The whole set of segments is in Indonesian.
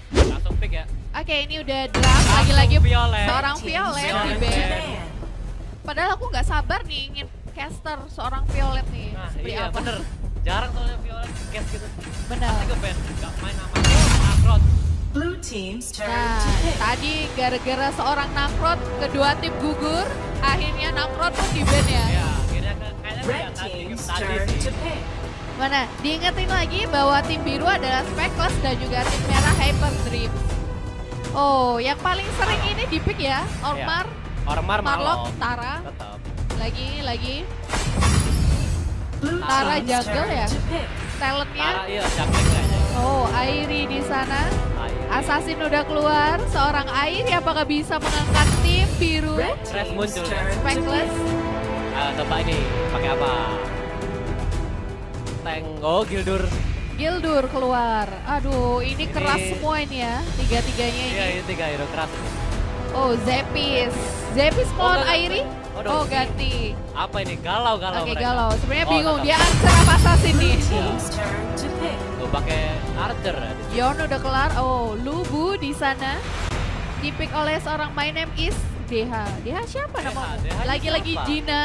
Langsung pick ya. Oke, ini udah draft lagi-lagi Violet. seorang Violet di Violet band. band. Padahal aku nggak sabar nih ingin caster seorang Violet nih. Nah Seperti iya apa? bener. Jarang soalnya Violet cast gitu. Bener. Pasti ke band, gak main sama Nakrot. Blue team's turn Nah, to pick. tadi gara-gara seorang Nakrot, kedua tim gugur, akhirnya Nakrot pun di ban ya. Ya, akhirnya kayaknya Red kayak tadi team's tadi turn sih. to pick. Mana? Diingetin lagi bahwa tim biru adalah Speckless dan juga tim merah Hyper Dream. Oh, yang paling sering ini di pick ya, Ormar, Ormar Marlock, Malok. Tara, Tetap. lagi Blue Tara team's jungle turn ya, to pick. talentnya. Tara iya, juggling kayaknya. Oh, Airi di sana. Airi. Assassin udah keluar, seorang Airi apakah bisa mengangkat tim biru? Red Crash team's muncul ya. turn to Speckless. pick. Coba ini, pakai apa? Tank, oh Gildur. Gildur keluar. Aduh, ini Ini- keras semua ini ya, tiga-tiganya Iya, ini. ini 3 hero keras. Oh, Zepis. Zepis melawan enggak, Airi? oh, Oh, ganti. Apa ini? Galau-galau Oke, mereka. galau. Sebenarnya Oh, bingung, tetap. dia answer apa assassin nih? Blue team's turn to pick. Tuh pakai Archer ya. di sini. Yon udah kelar. Oh, Lubu di sana. Dipick oleh seorang My Name is DH. DH siapa DH, namanya? DH Lagi-lagi siapa? Gina.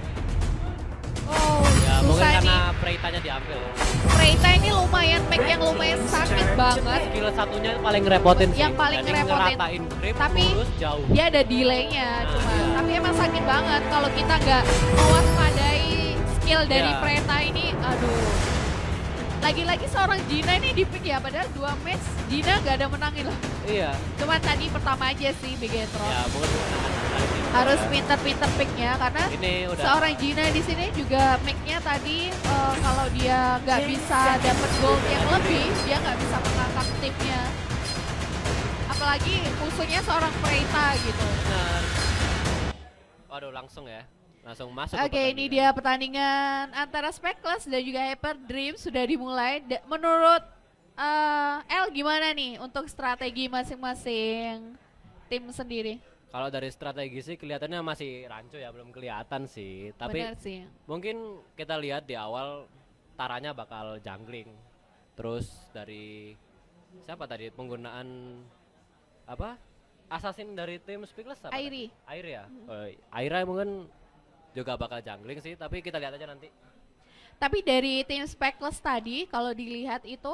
Oh, Ya, mungkin susah karena nih. Preitanya diambil. Freita ini lumayan make yang lumayan sakit banget. Skill satunya paling ngerepotin sih. Yang paling Jadi ngerepotin. ngeratain grip, Tapi lurus, jauh. dia ada delaynya Nah, cuma. iya. Tapi emang sakit banget kalau kita nggak mewaspadai skill dari Iya. Freita ini. Aduh. Lagi-lagi seorang Gina ini di pick ya, padahal 2 match Gina nggak ada menangin loh. Iya. Cuma tadi pertama aja sih Bigetron. Ya, mungkin Harus pinter-pinter picknya karena ini udah seorang Gina di sini juga make-nya tadi kalau dia nggak bisa dapat gold yang lebih, dia nggak bisa mengangkat timnya. Apalagi musuhnya seorang Freita gitu. benar. Waduh, langsung ya. Langsung masuk ke Oke, ini pertandingan. dia pertandingan antara Speckless dan juga Hyper Dream sudah dimulai. Menurut El gimana nih untuk strategi masing-masing tim sendiri? Kalau dari strategi sih kelihatannya masih rancu ya, belum kelihatan sih. Tapi Benar sih. mungkin kita lihat di awal Taranya bakal jungling. Terus dari siapa tadi penggunaan apa? Assassin dari tim Speckless apa? Airi. Airi ya. Aira mungkin juga bakal jungling sih, tapi kita lihat aja nanti. Tapi dari tim Speckless tadi kalau dilihat itu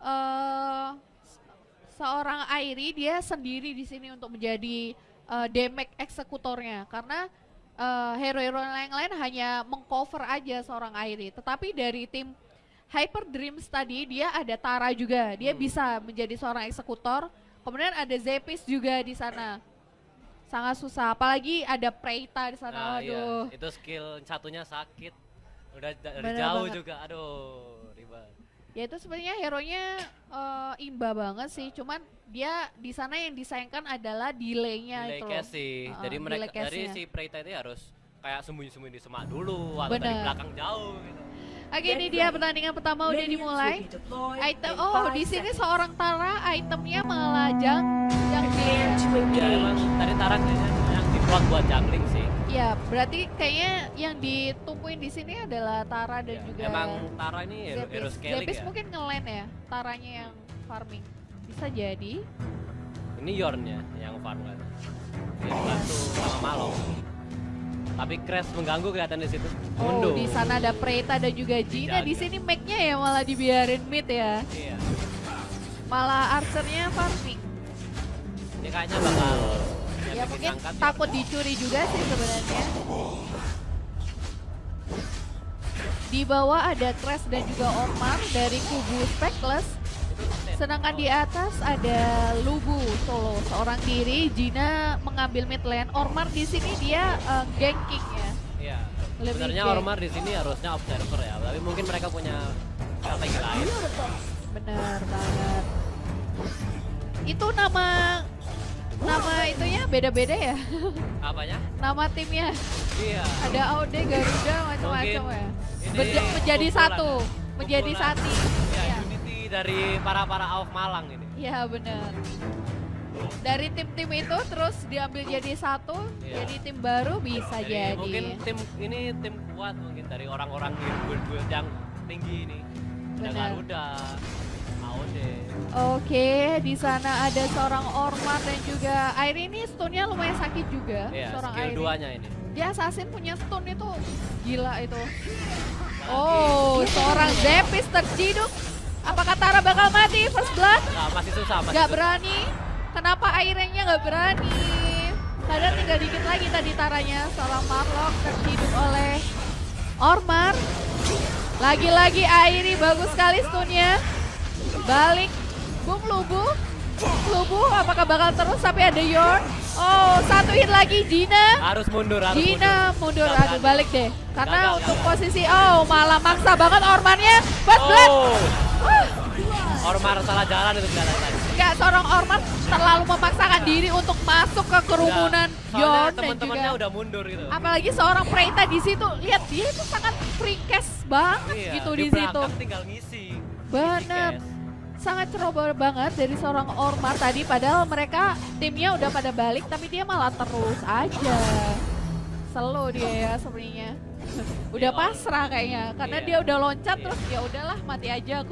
seorang Airi dia sendiri di sini untuk menjadi damage eksekutornya karena hero-hero yang lain hanya mengcover aja seorang Airi. Tetapi dari tim Hyper Dreams tadi dia ada Tara juga, dia bisa menjadi seorang eksekutor. Kemudian ada Zepis juga di sana. Sangat susah, apalagi ada Preita di sana. Nah, Waduh. iya, itu skill satunya sakit. Udah dari Bener jauh banget. juga. Aduh, ribet. Ya itu sebenarnya hero-nya imba banget sih, cuman dia di sana yang disayangkan adalah delay-nya Delay itu loh. cash sih. Jadi delay mereka dari cash-nya. si Preita itu harus kayak sembunyi-sembunyi di semak dulu atau dari Bener. belakang jauh gitu. Oke, ini dia pertandingan pertama udah Minions dimulai. will be deployed Item, in oh 5 di sini seconds. seorang Tara itemnya malah yang Prepare to Ya emang engage. tadi Tara kayaknya yang diplot buat jungling sih. ya berarti kayaknya yang ditumpuin di sini adalah Tara dan Ya, juga emang Tara ini hero Zepis. scaling Zepis ya. mungkin nge-lane ya, Taranya yang farming. Bisa jadi. Ini Yornnya yang farm kan. Dia dibantu sama Malo. Tapi Crash mengganggu kelihatan di situ. Oh, Mundur. di sana ada Preita dan juga Gina. Di Dijaga. sini make-nya ya malah dibiarin mid ya. Iya. Malah Archernya farming. Ini kayaknya bakal Ya yang mungkin diangkat takut Yorn. dicuri juga sih sebenarnya. Di bawah ada Crash dan juga Ormar dari kubu Speckless. Itu kapten. Sedangkan di atas ada Lubu solo seorang diri. Gina mengambil mid lane. Ormar di sini dia ganking ya. Iya. Lebih Sebenarnya geng. Ormar di sini harusnya observer ya, tapi mungkin mereka punya strategi lain. Bener banget. Itu nama itunya beda-beda ya. Apanya? Nama timnya. Iya. Ada Aude, Garuda, macam-macam Mungkin ya. ini Menjadi kumpulan satu, ya. menjadi Kumpulan. sati. Ya, Iya. unity dari para AUF Malang ini. Iya benar. Dari tim-tim itu terus diambil jadi satu, Iya. jadi tim baru bisa jadi. Mungkin tim ini tim kuat mungkin dari orang-orang guild-guild yang tinggi ini. Ada Benar. Garuda, AOD, deh. Oke, di sana ada seorang Ormar dan juga Airi ini stunnya lumayan sakit juga. Iya, Seorang skill Airi. duanya ini. Dia assassin punya stun itu gila itu. Oh, seorang Zepis terciduk. Apakah Tara bakal mati? First blood? Nah, masih susah, masih Gak susah. berani. Kenapa Airenya gak berani? Padahal tinggal dikit lagi tadi Taranya. Seorang Marlock terciduk oleh Ormar. Lagi-lagi Airi bagus sekali stunnya. Balik. Bung Lubu. Lubu apakah bakal terus sampai ada Yorn? Oh, satu hit lagi Gina. Harus mundur, harus Gina mundur. Gagal. Aduh balik deh. Karena Gagal, untuk gagal. posisi malah maksa banget Ormarnya. First blood. Oh, Ah. Ormar salah jalan itu jalan tadi. Enggak, seorang Ormar terlalu memaksakan diri untuk masuk ke kerumunan Soalnya Yorn dan teman-temannya juga udah mundur gitu. apalagi seorang Preita di situ. Lihat dia itu sangat free cash banget Iya, gitu di di situ. belakang tinggal ngisi. Benar. Ngisi cash. Sangat ceroboh banget dari seorang Ormar tadi padahal mereka timnya udah pada balik tapi dia malah terus aja. Slow dia ya sebenarnya. Udah Iya, pasrah kayaknya karena iya. dia udah loncat Iya. terus ya udahlah mati aja aku.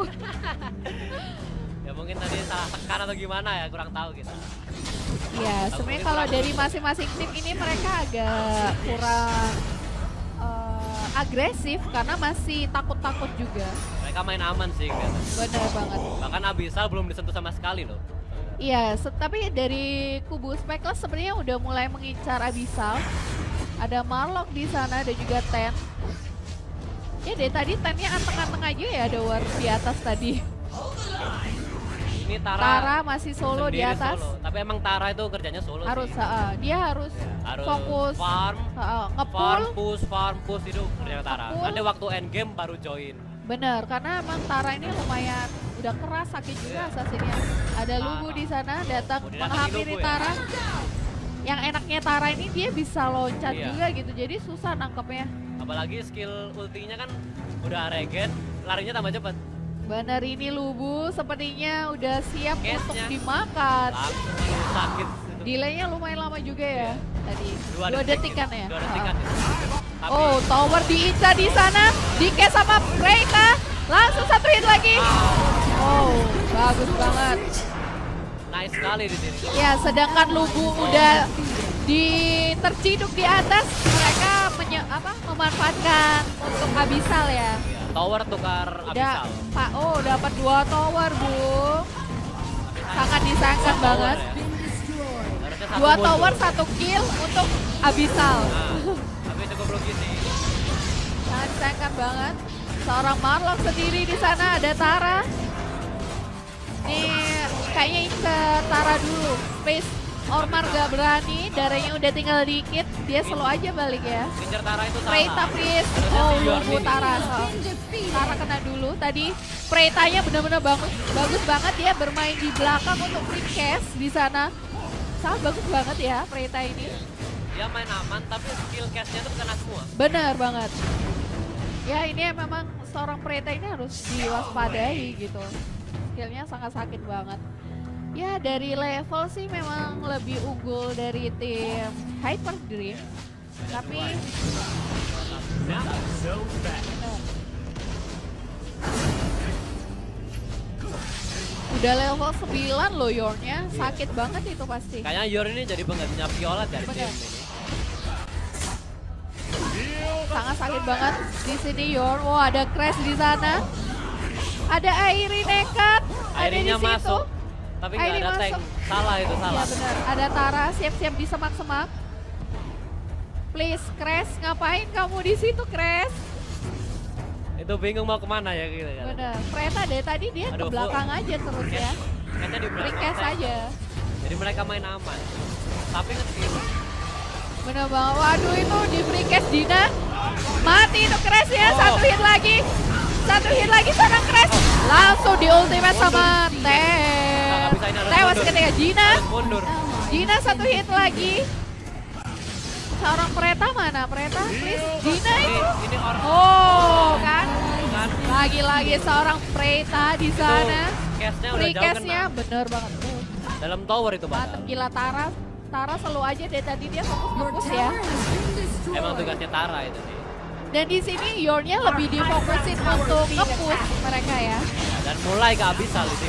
Ya mungkin tadi salah tekan atau gimana ya, kurang tahu kita. Ya, sebenarnya kalau dari masing-masing tim ini mereka agak kurang agresif karena masih takut-takut juga. Mereka main aman sih kelihatan. Bener banget. Bahkan Abyssal belum disentuh sama sekali loh. Iya, tapi dari kubu Spekless sebenarnya udah mulai mengincar Abyssal. Ada Marlock di sana, ada juga Ten. Ya dari tadi Tennya anteng-anteng aja ya ada war di atas tadi. Ini Tara, Tara masih solo di sendiri atas. solo. Tapi emang Tara itu kerjanya solo Harus, sih. dia harus fokus, farm, ngepull. farm push itu kerjanya Tara. Ngepull. Nanti waktu endgame baru join. Bener, karena emang Tara ini lumayan udah keras sakit juga assassinnya. Ada Lubu di sana datang Udah datang di menghampiri Lubu ya? Tara. Yang enaknya Tara ini dia bisa loncat Iya. juga gitu, jadi susah nangkepnya. Apalagi skill ultinya kan udah regen, larinya tambah cepat. Bener ini Lubu sepertinya udah siap Case-nya. untuk dimakan. Langsung sakit. Itu. Delaynya lumayan lama juga ya tadi. Dua Dua detik detikan gitu. ya. 2 detikan. Ha. Gitu. Tapi Oh, tower diincar di sana, dikes sama Preita. Langsung satu hit lagi. Oh, bagus banget. nice sekali di sini. Ya, sedangkan Lubu udah terciduk di atas, mereka memanfaatkan untuk Abyssal ya. Iya, tower tukar Udah, Abyssal. dapat 2 tower, Bung. Sangat disayangkan Tower banget. ya. Harusnya satu 2 mundur. tower, 1 kill untuk Abyssal. Nah, tapi cukup rugi sih. Sangat disayangkan banget. Seorang Marlock sendiri di sana, ada Tara. Nih, kayaknya ke Tara dulu. Space Ormar gak berani, darahnya udah tinggal dikit. Dia slow aja balik ya. Ngincer Tara itu salah. Preita please. Harusnya Oh, si Yorn Lubu ini. Tara. Oh. Tara kena dulu. Tadi Preitanya benar-benar bagus banget dia bermain di belakang untuk free cash di sana. Sangat bagus banget ya Preita ini. Dia main aman tapi skill cashnya tuh kena semua. Benar banget. Ya ini memang seorang Preita ini harus diwaspadai gitu. Skillnya sangat sakit banget. Ya dari level sih memang lebih unggul dari tim Hyper Dream. Tapi Ya, udah level 9 loh Yornya, sakit banget itu pasti. kayaknya Yor ini jadi penggantinya Viola dari Bener. tim ini. Sangat sakit banget di sini Yorn. Wow, ada Crash di sana. Ada Airi nekat. Ada di Airinya situ. masuk, tapi nggak Airi ada tank. masuk. Salah itu Iya salah. benar. Ada Tara siap-siap di semak-semak. Please Crash, ngapain kamu di situ Crash? Itu bingung mau kemana ya gitu kan. Benar. Preta dari tadi dia ke Aduh, belakang aja terus ya. Kayaknya di belakang Ringkes tank. aja. Jadi mereka main aman. Tapi nge-skill. Bener banget. Waduh itu di free cast Dina. Mati itu Crash ya. Oh. Satu hit lagi. Satu hit lagi seorang Crash. Langsung di ultimate sama Nggak Ten. bisa, ini harus Tewas mundur. ketika Gina. Harus mundur. Gina satu hit lagi. Seorang Preta mana? Preta please. Gina itu. Ini orang Oh kan. kan. Lagi-lagi seorang Preta di sana. Cashnya udah Free jauh cast-nya kena. bener banget. Dalam tower itu Mantep padahal. gila Tara. Tara selalu aja dari tadi dia fokus ya. Emang tugasnya Tara itu sih. Dan di sini Yornya lebih difokusin untuk nge-push mereka ya. Dan mulai ke Abyssal di sini.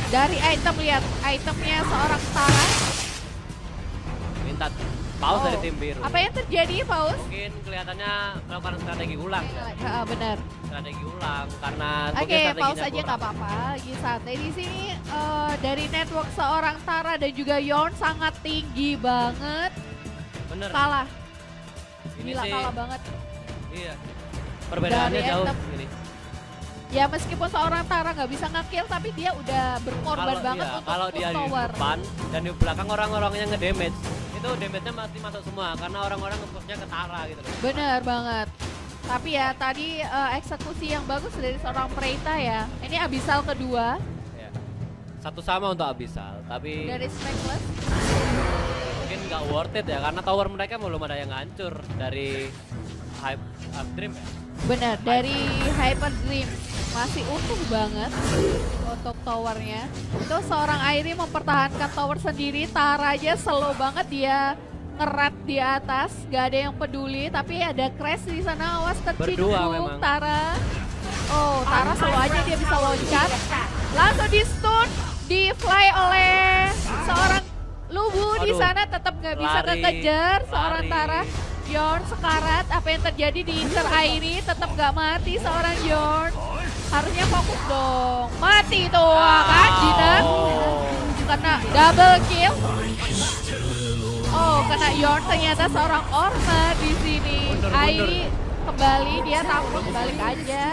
Dari item, lihat itemnya seorang Tara. Minta paus dari Oh. tim biru. Apa yang terjadi, Paus? Mungkin kelihatannya melakukan strategi ulang ya. Benar. Strategi ulang karena Oke, mungkin pause strateginya aja kurang. nggak apa-apa. Lagi santai di sini. Dari network seorang Tara dan juga Yorn sangat tinggi banget. Bener. Kalah, Ini gila sih, kalah banget. iya. Perbedaannya Dari jauh item. ini. Ya meskipun seorang Tara nggak bisa nge-kill, tapi dia udah berkorban banget iya, untuk kalau push dia di tower. depan dan di belakang orang-orang yang nge-damage, itu damage-nya pasti masuk semua karena orang-orang nge-push-nya ke Tara gitu loh. Bener banget. Tapi ya tadi eksekusi yang bagus dari seorang Preita ya. Ini Abyssal kedua Ya. Satu sama untuk Abyssal, tapi dari Speckless. mungkin nggak worth it ya karena tower mereka belum ada yang hancur dari Hype Dream ya. Bener, dari Hyper Dream. Masih utuh banget untuk towernya. Itu seorang Airi mempertahankan tower sendiri. Tara aja slow banget, dia ngerat di atas, gak ada yang peduli. Tapi ada Crash di sana, awas Berdua terciduk memang. Tara. Oh, Tara slow aja, dia bisa loncat. Langsung di stun, di fly oleh seorang Lubu di Aduh, sana, tetap nggak bisa lari, kekejar seorang lari. Tara. Yorn sekarat, apa yang terjadi di Inter Airi, tetap nggak mati seorang Yorn. Harusnya fokus dong, mati tuh kan Jinan. Kena double kill. Oh, kena Yorn, ternyata seorang Orma di sini. Mundur. Airi kembali, dia takut balik aja.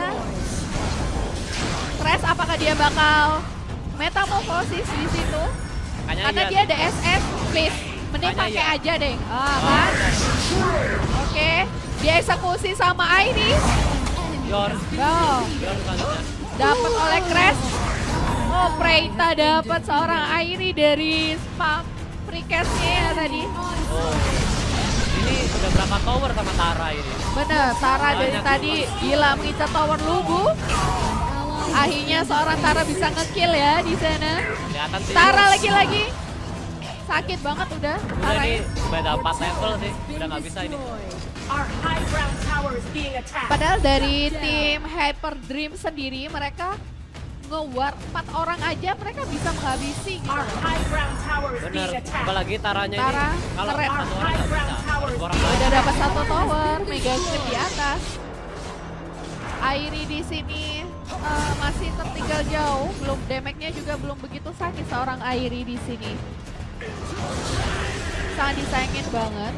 Crash, apakah dia bakal metamorfosis di situ? Kayaknya Karena iya. dia ada SS, please. Mending Makanya pakai iya. aja deh. Kan? Oke, dia eksekusi sama Airi. Yor, Oh, Yor selanjutnya. dapat oleh Crash. Oh, Preita dapat seorang Airi dari spam precast-nya ya tadi. Oh. Ini udah berapa tower sama Tara ini? Bener, Tara dari Banyak. tadi gila mengincar tower Lubu. Akhirnya seorang Tara bisa nge-kill ya di sana. Kelihatan sih. Tara lagi-lagi. Sakit banget udah. Udah Tara ini beda 4 level sih. Udah nggak bisa ini. Our high ground tower is being attacked. Padahal dari tim Hyper Dream sendiri mereka nge-war 4 orang aja mereka bisa menghabisi gitu. Our high ground tower is Bener. being attacked. Apalagi Taranya Tara, ini kalau keren. satu orang nggak bisa. Harus orang lain. Udah dapat 1 tower, Mega Sweep di atas. Airi di sini masih tertinggal jauh, belum damage-nya juga belum begitu sakit seorang Airi di sini. Sangat disayangin banget.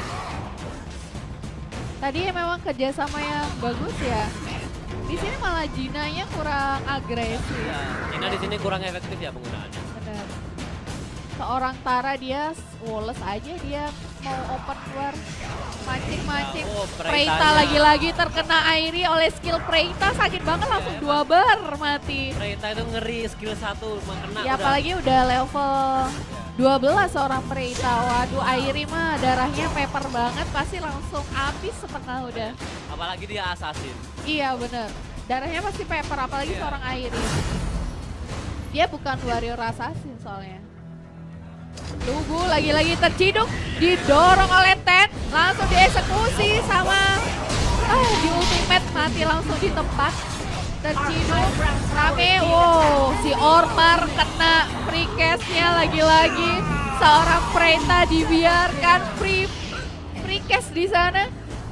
Tadi ya memang kerjasama yang bagus ya. Di sini malah Jinanya kurang agresif. Ya, Cina di sini kurang efektif ya penggunaannya. Bener. Seorang Tara dia woles aja, dia mau open keluar mancing-mancing. Oh, Preita Preitanya. lagi-lagi terkena Airi oleh skill Preita, sakit banget langsung 2 bar mati. Preita itu ngeri skill 1 kena Ya udah. apalagi udah level 12 seorang Preita. Waduh, Airi mah darahnya pepper banget, pasti langsung habis setengah udah. Apalagi dia assassin. Iya bener, darahnya pasti pepper apalagi Iya. seorang Airi. Dia bukan warrior assassin soalnya. Lubu lagi-lagi terciduk, didorong oleh Ted, langsung dieksekusi sama di ultimate mati langsung di tempat. Terciduk, rame, wow, si Ormar kena precast-nya lagi-lagi. Seorang Preita dibiarkan free cast di sana.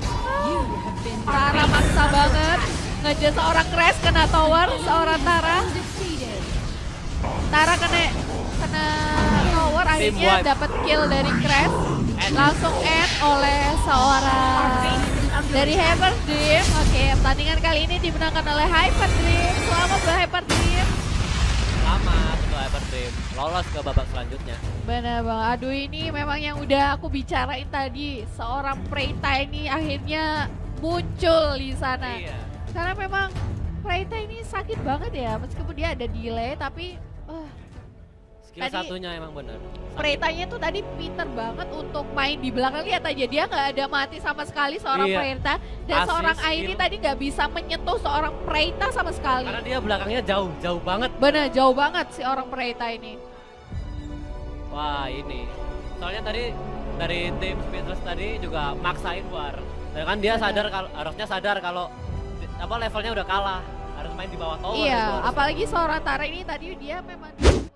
Tara maksa banget, ngejar seorang Crash kena tower, seorang Tara. Tara kena tower, akhirnya wipe. dapat kill dari Crash. Langsung end oleh seorang dari Hyper Dream. Oke, pertandingan kali ini dimenangkan oleh Hyper Dream. Selamat buat Hyper Dream. Selamat untuk Hyper Dream. Lolos ke babak selanjutnya. Benar bang, aduh ini memang yang udah aku bicarain tadi. Seorang Preita ini akhirnya muncul di sana. Iya. Karena memang Preita ini sakit banget ya, meskipun dia ada delay tapi Skill Tadi- satunya emang bener. Preitanya tuh tadi pinter banget untuk main di belakang. Lihat aja dia nggak ada mati sama sekali seorang Iya. Preita. Dan Asis, seorang skill. Airi tadi nggak bisa menyentuh seorang Preita sama sekali. Karena dia belakangnya jauh banget. Bener, jauh banget si orang Preita ini. Wah ini. Soalnya tadi dari tim Speedless tadi juga maksain war. Dan kan dia sadar kalau harusnya sadar kalau levelnya udah kalah. harus main di bawah tower. Iya, itu harus. apalagi seorang Tara ini tadi dia memang